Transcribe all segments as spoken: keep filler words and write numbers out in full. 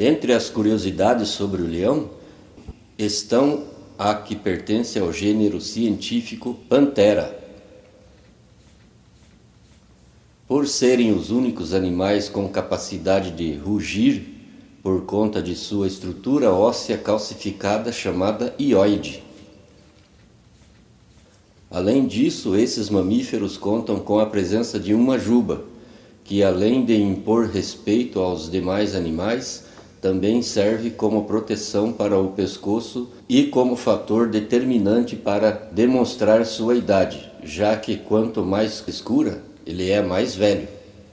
Dentre as curiosidades sobre o leão, estão a que pertence ao gênero científico Panthera. Por serem os únicos animais com capacidade de rugir, por conta de sua estrutura óssea calcificada chamada hioide. Além disso, esses mamíferos contam com a presença de uma juba, que além de impor respeito aos demais animais, também serve como proteção para o pescoço e como fator determinante para demonstrar sua idade, já que quanto mais escura, ele é mais velho.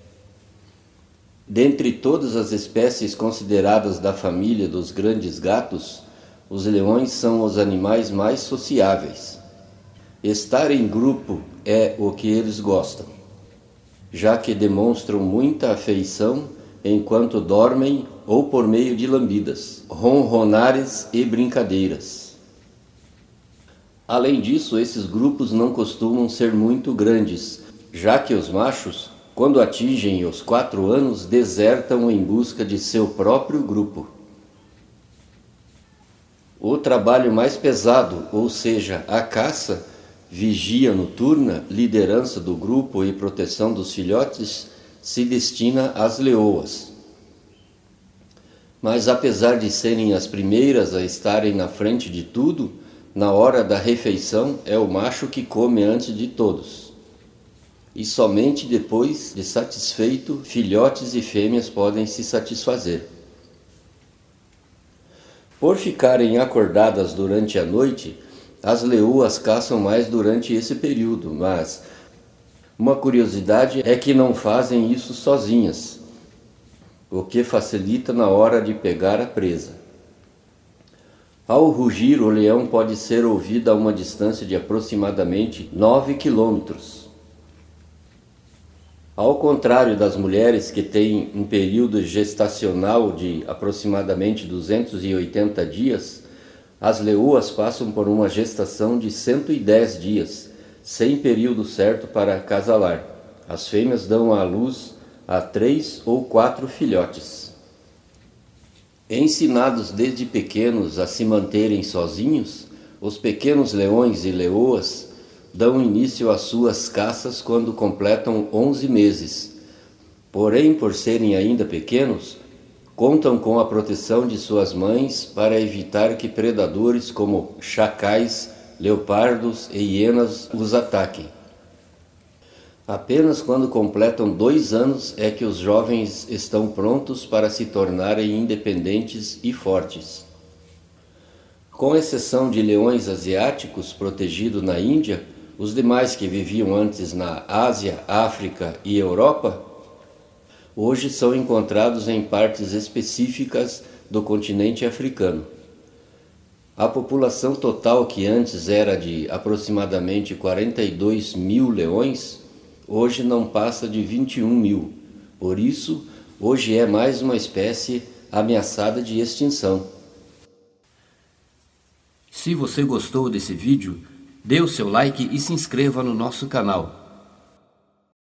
Dentre todas as espécies consideradas da família dos grandes gatos, os leões são os animais mais sociáveis. Estar em grupo é o que eles gostam, já que demonstram muita afeição enquanto dormem ou por meio de lambidas, ronronares e brincadeiras. Além disso, esses grupos não costumam ser muito grandes, já que os machos, quando atingem os quatro anos, desertam em busca de seu próprio grupo. O trabalho mais pesado, ou seja, a caça, vigia noturna, liderança do grupo e proteção dos filhotes, se destina às leoas. Mas apesar de serem as primeiras a estarem na frente de tudo, na hora da refeição é o macho que come antes de todos. E somente depois de satisfeito, filhotes e fêmeas podem se satisfazer. Por ficarem acordadas durante a noite, as leoas caçam mais durante esse período, mas uma curiosidade é que não fazem isso sozinhas, o que facilita na hora de pegar a presa. Ao rugir, o leão pode ser ouvido a uma distância de aproximadamente nove quilômetros. Ao contrário das mulheres, que têm um período gestacional de aproximadamente duzentos e oitenta dias, as leoas passam por uma gestação de cento e dez dias, sem período certo para acasalar. As fêmeas dão à luz a três ou quatro filhotes. Ensinados desde pequenos a se manterem sozinhos, os pequenos leões e leoas dão início às suas caças quando completam onze meses. Porém, por serem ainda pequenos, contam com a proteção de suas mães para evitar que predadores como chacais, leopardos e hienas os ataquem. Apenas quando completam dois anos é que os jovens estão prontos para se tornarem independentes e fortes. Com exceção de leões asiáticos protegidos na Índia, os demais que viviam antes na Ásia, África e Europa, hoje são encontrados em partes específicas do continente africano. A população total, que antes era de aproximadamente quarenta e dois mil leões, hoje não passa de vinte e um mil. Por isso, hoje é mais uma espécie ameaçada de extinção. Se você gostou desse vídeo, dê o seu like e se inscreva no nosso canal.